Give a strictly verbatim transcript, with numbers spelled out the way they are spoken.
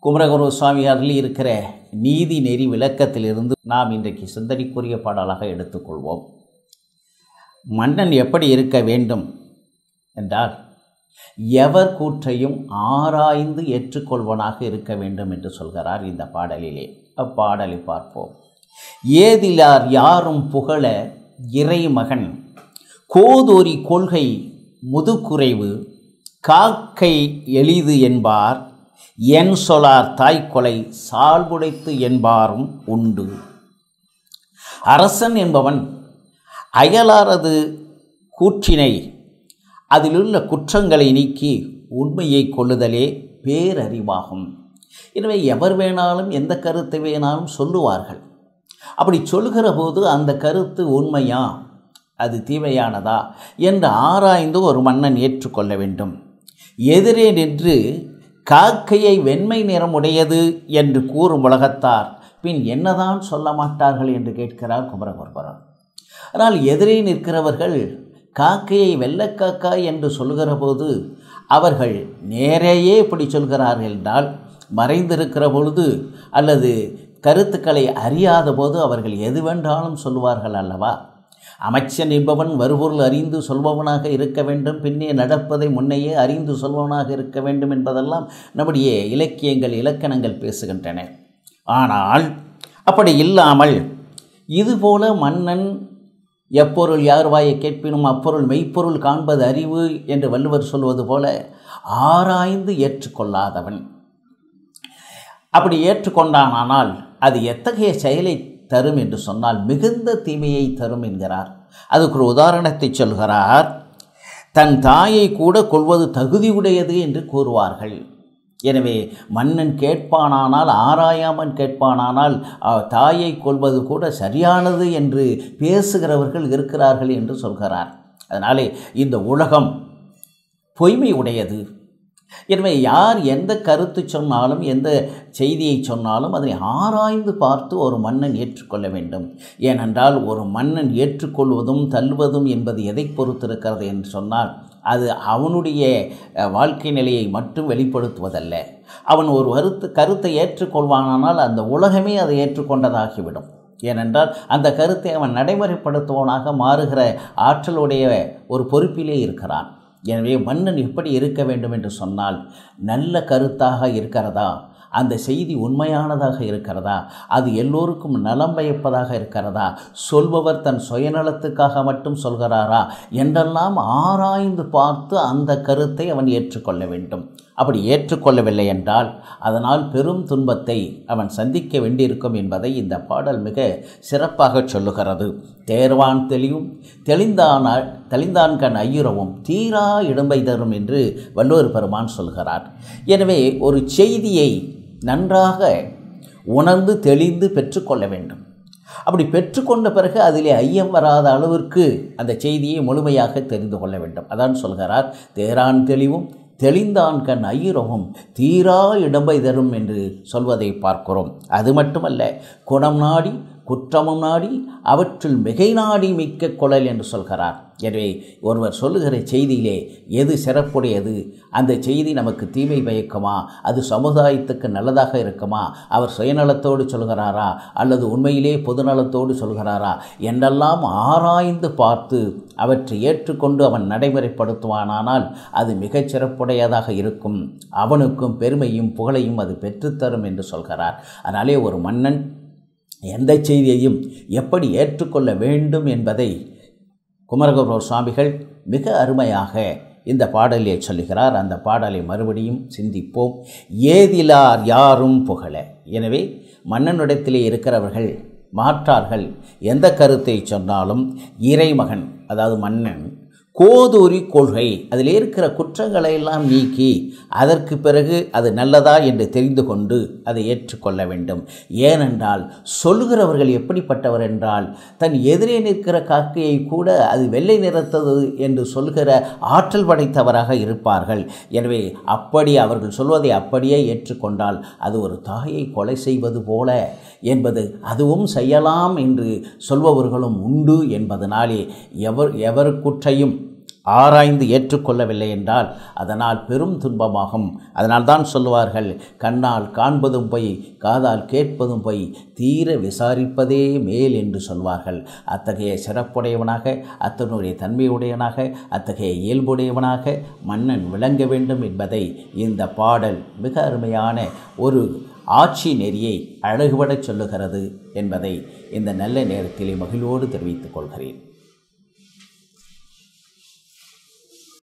குமரகுரு சுவாமி அருளி இருக்கிற நீதி நெறி விளக்கத்திலிருந்து நாம் இன்றைக்கு சிந்தனைக்குரிய பாடலாக எடுத்துக்கொள்வோம். மன்னன் எப்படி இருக்க வேண்டும் என்றால், எவர் கூற்றையும் ஆராய்ந்து ஏற்றுக்கொள்வனாக இருக்க வேண்டும் என்று சொல்கிறார் இந்த பாடலிலே. அப்பாடலை பார்ப்போம். ஏதிலார் யாரும் புகழ இறைமகன், கோதோரி கொள்கை முதுகுறைவு, காக்கை எளிது என்பார், என் சொலார் தாய்க்கொலை சால்புடைத்து என்பாரும் உண்டு. அரசன் என்பவன் அயலாரது கூற்றினை, அதிலுள்ள குற்றங்களை நீக்கி உண்மையை கொள்ளுதலே பேரறிவாகும். எனவே எவர் வேணாலும் எந்த கருத்தை வேணாலும் சொல்லுவார்கள். அப்படி சொல்லுகிற போது அந்த கருத்து உண்மையா, அது தீமையானதா என்று ஆராய்ந்து ஒரு மன்னன் ஏற்றுக்கொள்ள வேண்டும். எதிரே நின்று காக்கையை வெண்மை நிறமுடையது என்று கூறும் உலகத்தார் பின் என்னதான் சொல்ல மாட்டார்கள் என்று கேட்கிறார் குமரகுருபரர். ஆனால் எதிரே நிற்கிறவர்கள் காக்கையை வெள்ளக்காக்கா என்று சொல்லுகிற போது அவர்கள் நேரையே இப்படி சொல்கிறார்கள் என்றால், மறைந்திருக்கிற பொழுது அல்லது கருத்துக்களை அறியாத போது அவர்கள் எது வேண்டாலும் சொல்லுவார்கள் அல்லவா? அமைச்சன் என்பவன் வருபொருள் அறிந்து சொல்பவனாக இருக்க வேண்டும், பின்னே நடப்பதை முன்னையே அறிந்து சொல்பவனாக இருக்க வேண்டும் என்பதெல்லாம் நம்முடைய இலக்கியங்கள் இலக்கணங்கள் பேசுகின்றன. ஆனால் அப்படி இல்லாமல் இதுபோல மன்னன் எப்பொருள் யார் வாயை கேட்பினும் அப்பொருள் மெய்ப்பொருள் காண்பது அறிவு என்று வள்ளுவர் சொல்வது போல ஆராய்ந்து ஏற்றுக்கொள்ளாதவன், அப்படி ஏற்றுக்கொண்டானால் அது எத்தகைய செயலை தரும் என்று சொன்னால் மிகுந்த தீமையை தரும் என்கிறார். அதுக்கு ஒரு உதாரணத்தை சொல்கிறார். தன் தாயை கூட கொள்வது தகுதியுடையது என்று கூறுவார்கள். எனவே மன்னன் கேட்பானானால், ஆராயாமல் கேட்பானானால் தாயை கொள்வது கூட சரியானது என்று பேசுகிறவர்கள் இருக்கிறார்கள் என்று சொல்கிறார். அதனாலே இந்த உலகம் பொய்மை உடையது. எனவே யார் எந்த கருத்து சொன்னாலும் எந்த செய்தியை சொன்னாலும் அதனை ஆராய்ந்து பார்த்து ஒரு மன்னன் ஏற்றுக்கொள்ள வேண்டும். ஏனென்றால் ஒரு மன்னன் ஏற்றுக்கொள்வதும் தள்ளுவதும் என்பது எதை பொறுத்திருக்கிறது என்று சொன்னால், அது அவனுடைய வாழ்க்கை நிலையை மட்டும் வெளிப்படுத்துவதல்ல. அவன் ஒரு கருத்து கருத்தை ஏற்றுக்கொள்வானால் அந்த உலகமே அதை ஏற்றுக்கொண்டதாகிவிடும். ஏனென்றால் அந்த கருத்தை அவன் நடைமுறைப்படுத்துவனாக மாறுகிற ஆற்றலுடைய ஒரு பொறுப்பிலே இருக்கிறான். எனவே மன்னன் எப்படி இருக்க வேண்டும் என்று சொன்னால், நல்ல கருத்தாக இருக்கிறதா, அந்த செய்தி உண்மையானதாக இருக்கிறதா, அது எல்லோருக்கும் நலம் பயப்பதாக இருக்கிறதா, சொல்பவர் தன் சுயநலத்துக்காக மட்டும் சொல்கிறாரா என்றெல்லாம் ஆராய்ந்து பார்த்து அந்த கருத்தை அவன் ஏற்றுக்கொள்ள வேண்டும். அப்படி ஏற்றுக்கொள்ளவில்லை என்றால் அதனால் பெரும் துன்பத்தை அவன் சந்திக்க வேண்டியிருக்கும் என்பதை இந்த பாடல் மிக சிறப்பாக சொல்லுகிறது. தேர்வான் தெளிவும் தெளிந்தான் தெளிந்தான் கண் ஐயுறவும் தீரா இடும்பை தரும் என்று வள்ளுவர் பெருமான் சொல்கிறார். எனவே ஒரு செய்தியை நன்றாக உணர்ந்து தெளிந்து பெற்றுக்கொள்ள வேண்டும். அப்படி பெற்றுக்கொண்ட பிறகு அதிலே ஐயம் வராத அளவிற்கு அந்த செய்தியை முழுமையாக தெரிந்து கொள்ள வேண்டும். அதான் சொல்கிறார், தேரான் தெளிவும் தெளிந்தான் கண் ஐயுறவும் தீரா இடம்பை தரும் என்று சொல்வதை பார்க்கிறோம். அது மட்டுமல்ல, குணம் நாடி குற்றமும் நாடி அவற்றில் மிகை நாடி மிக்க கொளல் என்று சொல்கிறார். எனவே ஒருவர் சொல்லுகிற செய்தியிலே எது சிறப்புடையது, அந்த செய்தி நமக்கு தீமை பயக்குமா, அது சமுதாயத்துக்கு நல்லதாக இருக்குமா, அவர் சுயநலத்தோடு சொல்கிறாரா அல்லது உண்மையிலே பொதுநலத்தோடு சொல்கிறாரா என்றெல்லாம் ஆராய்ந்து பார்த்து அவற்றை ஏற்றுக்கொண்டு அவன் நடைமுறைப்படுத்துவானால் அது மிகச் சிறப்புடையதாக இருக்கும். அவனுக்கும் பெருமையும் புகழையும் அது பெற்றுத்தரும் என்று சொல்கிறார். அதனாலே ஒரு மன்னன் எந்த செய்தியையும் எப்படி ஏற்றுக்கொள்ள வேண்டும் என்பதை குமரகுரு சுவாமிகள் மிக அருமையாக இந்த பாடலிலே சொல்லுகிறார். அந்த பாடலை மறுபடியும் சிந்திப்போம். ஏதிலார் யாரும் புகழ. எனவே மன்னனிடத்திலே இருக்கிறவர்கள் மாற்றார்கள் எந்த கருத்தை சொன்னாலும் இறைமகன், அதாவது மன்னன், கோதூரி கொள்கை, அதில் இருக்கிற குற்றங்களை எல்லாம் நீக்கி அதற்கு பிறகு அது நல்லதா என்று தெரிந்து கொண்டு அதை ஏற்றுக்கொள்ள வேண்டும். ஏனென்றால் சொல்லுகிறவர்கள் எப்படிப்பட்டவர் என்றால், தன் எதிரே நிற்கிற காக்கையை கூட அது வெள்ளை நிறத்தது என்று சொல்கிற ஆற்றல் படைத்தவராக இருப்பார்கள். எனவே அப்படி அவர்கள் சொல்வதை அப்படியே ஏற்றுக்கொண்டால் அது ஒரு தாயை கொலை செய்வது போல என்பது அதுவும் செய்யலாம் என்று சொல்பவர்களும் உண்டு என்பதனாலே எவர் எவர் குற்றையும் ஆராய்ந்து ஏற்றுக்கொள்ளவில்லை என்றால் அதனால் பெரும் துன்பமாகும். அதனால்தான் சொல்லுவார்கள், கண்ணால் காண்பதும் பொய், காதால் கேட்பதும் பொய், தீர விசாரிப்பதே மேல் என்று சொல்வார்கள். அத்தகைய சிறப்புடையவனாக, அத்தனுடைய தன்மையுடையவனாக, அத்தகைய இயல்புடையவனாக மன்னன் விளங்க வேண்டும் என்பதை இந்த பாடல் மிக அருமையான ஒரு ஆட்சி நெறியை அழகுபடச் சொல்லுகிறது என்பதை இந்த நல்ல நேரத்திலே மகிழ்வோடு தெரிவித்துக் கொள்கிறேன்.